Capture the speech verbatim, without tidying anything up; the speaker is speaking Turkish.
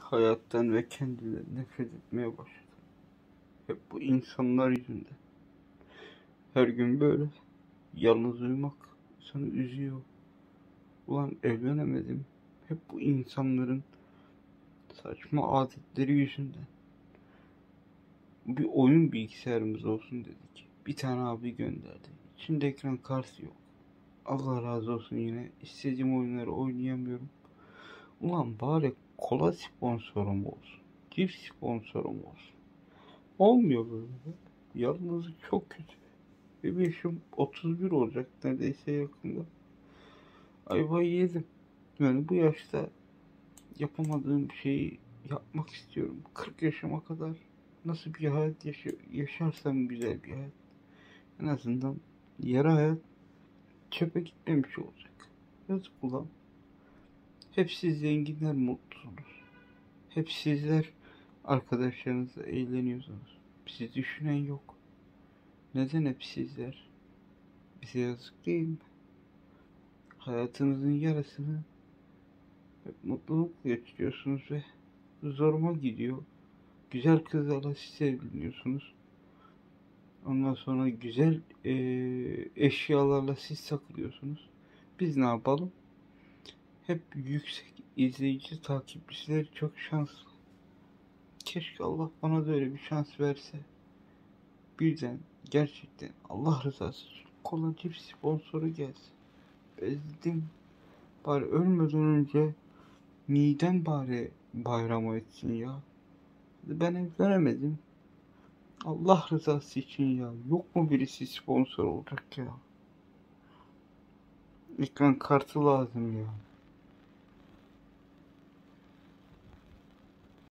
Hayattan ve kendimden nefret etmeye başladım. Hep bu insanlar yüzünden. Her gün böyle. Yalnız uyumak insanı üzüyor. Ulan evlenemedim. Hep bu insanların saçma adetleri yüzünden. Bir oyun bilgisayarımız olsun dedik. Bir tane abi gönderdi. İçinde ekran kartı yok. Allah razı olsun, yine istediğim oyunları oynayamıyorum. Ulan bari kola sponsorum olsun. Cips sponsorum olsun. Olmuyor böyle. Yalnızlık çok kötü. Benim yaşım otuz bir olacak neredeyse yakında. Ayvayı yedim. Yani bu yaşta yapamadığım bir şeyi yapmak istiyorum. kırk yaşıma kadar nasıl bir hayat yaşa yaşarsam güzel bir hayat. En azından yarı hayat çöpe gitmemiş olacak. Yazık ulan. Hep siz zenginler mutlusunuz. Hep sizler arkadaşlarınızla eğleniyorsunuz. Bizi düşünen yok. Neden hep sizler? Bize yazık değil mi? Hayatınızın yarısını hep mutlulukla geçiriyorsunuz ve zoruma gidiyor. Güzel kızlarla siz evleniyorsunuz. Ondan sonra güzel e, eşyalarla siz takılıyorsunuz. Biz ne yapalım? Hep yüksek izleyici takipçileri çok şanslı. Keşke Allah bana da öyle bir şans verse. Birden gerçekten Allah rızası için kola cips sponsoru gelsin. Özledim. Bari ölmeden önce midem bari bayram etsin ya. Ben evlenemedim. Allah rızası için ya. Yok mu birisi sponsor olacak ya? Ekran kartı lazım ya.